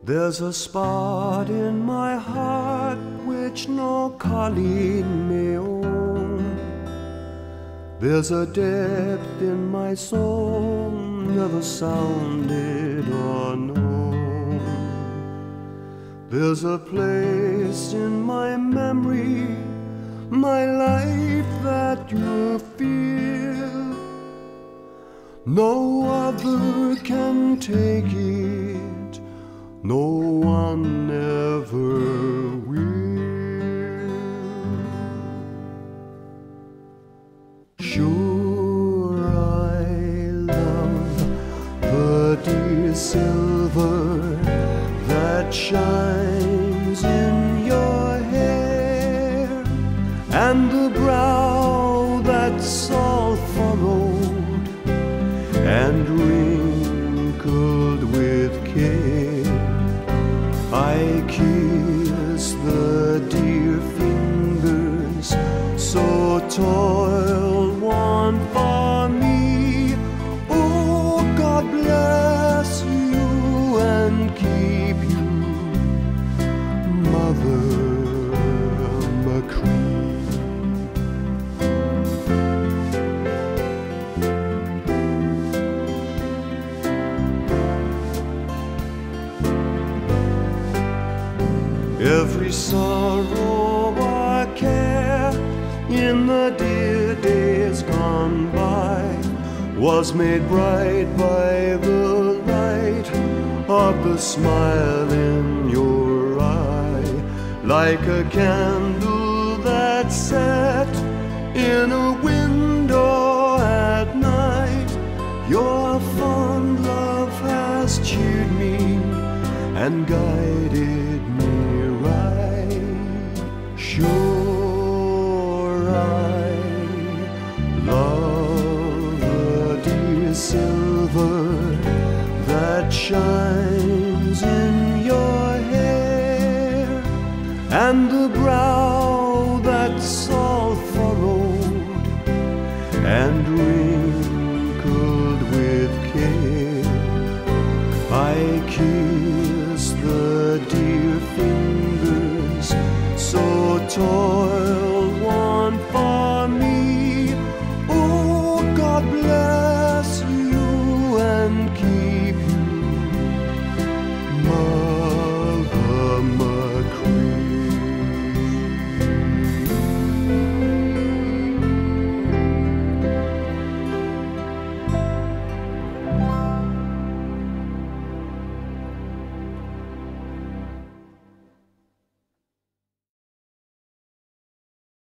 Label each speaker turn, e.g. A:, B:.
A: There's a spot in my heart which no colleen may own. There's a depth in my soul never sounded or known. There's a place in my memory, my life that you feel. No other can take it, no one ever will. Sure, I love the dear silver that shines in your hair, and the brow that's all furrowed and wrinkled with care. I kiss the dear fingers so toil-worn for me. Oh, God bless you and keep you, Mother Machree. Every sorrow or care in the dear days gone by was made bright by the light of the smile in your eye, like a candle that's set in a window at night. Your fond love has cheered me and guided me right. Sure, I love the dear silver that shines in your hair, and the brow that's all furrowed and wrinkled with care. I kiss the dear fingers so toil